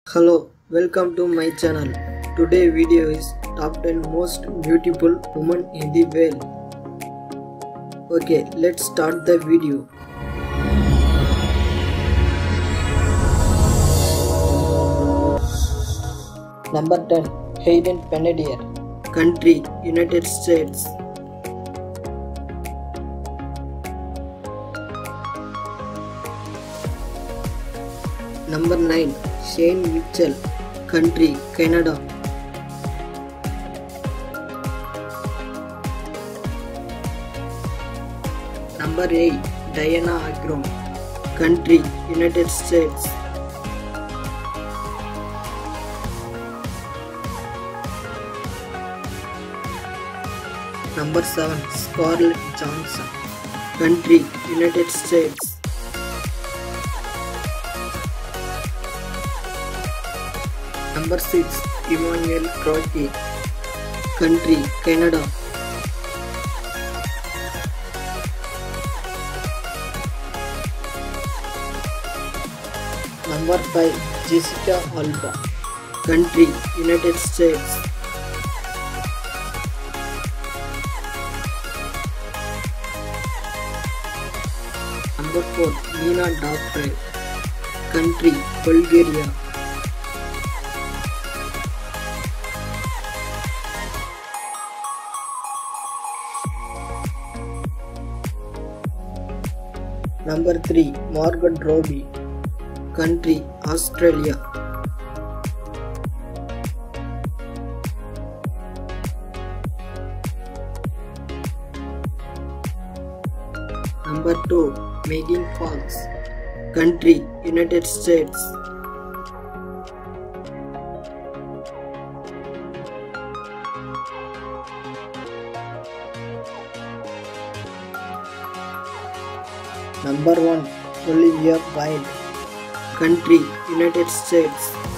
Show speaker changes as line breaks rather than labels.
Hello, welcome to my channel. Today video is top 10 most beautiful women in the world. Okay, let's start the video. Number 10. Hayden Panettiere. Country, United States. Number 9. Shane Mitchell. Country, Canada. Number 8. Diana Agron. Country, United States. Number 7. Scarlett Johansson. Country, United States. Number 6. Emmanuel Crotty. Country, Canada. Number 5. Jessica Alba. Country, United States. Number 4. Nina Dobrev. Country, Bulgaria. Number 3. Margot Robbie. Country, Australia. Number 2. Megan Fox. Country, United States. Number 1. Olivia Wilde. Country, United States.